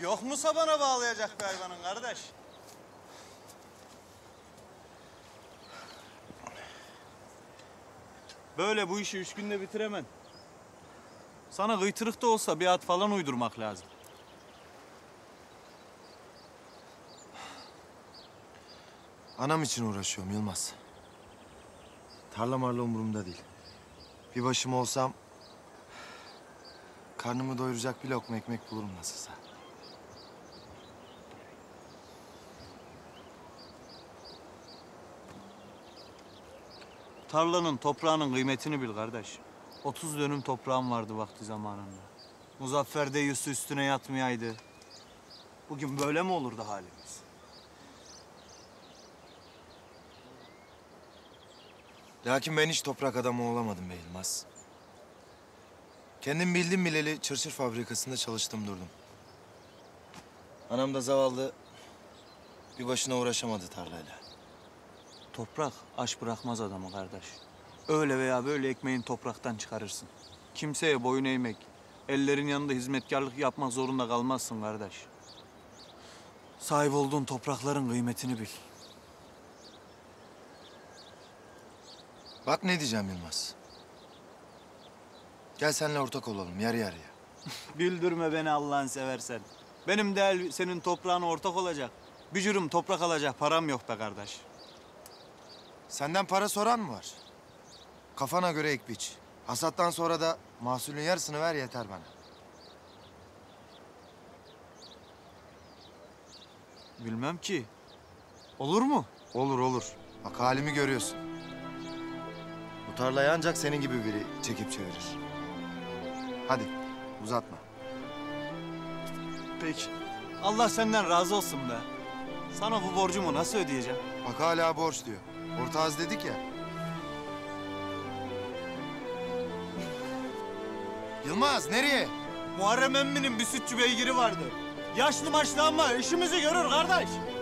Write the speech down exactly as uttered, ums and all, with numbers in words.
Yok mu sabana bağlayacak bir hayvanın kardeş? Böyle bu işi üç günde bitiremem. Sana gıytırık da olsa bir at falan uydurmak lazım. Anam için uğraşıyorum Yılmaz. Tarla marla umurumda değil. Bir başıma olsam... karnımı doyuracak bir lokma ekmek bulurum nasılsa. Tarlanın, toprağının kıymetini bil kardeş. Otuz dönüm toprağım vardı vakti zamanında. Muzaffer de yüzü üstüne yatmayaydı. Bugün böyle mi olurdu halimiz? Lakin ben hiç toprak adamı olamadım be Yılmaz. Kendim bildim bileli çırçır fabrikasında çalıştım durdum. Anam da zavallı bir başına uğraşamadı tarlayla. Toprak aç bırakmaz adamı kardeş. Öyle veya böyle ekmeğini topraktan çıkarırsın. Kimseye boyun eğmek, ellerin yanında hizmetkarlık yapmak zorunda kalmazsın kardeş. Sahip olduğun toprakların kıymetini bil. Bak ne diyeceğim Yılmaz. Gel seninle ortak olalım yarı yarıya. Güldürme beni Allah'ını seversen. Benim de senin toprağına ortak olacak. Bücürüm toprak alacak param yok be kardeş. Senden para soran mı var? Kafana göre ek biç. Hasattan sonra da mahsulün yarısını ver yeter bana. Bilmem ki. Olur mu? Olur olur. Bak halimi görüyorsun. Bu tarlayı ancak senin gibi biri çekip çevirir. Hadi uzatma. Peki. Allah senden razı olsun be. Sana bu borcumu nasıl ödeyeceğim? Bak hala borç diyor. Ortağız dedik ya. Yılmaz nereye? Muharrem emminin bir sütçü beygiri vardı. Yaşlı maçlı ama işimizi görür kardeş.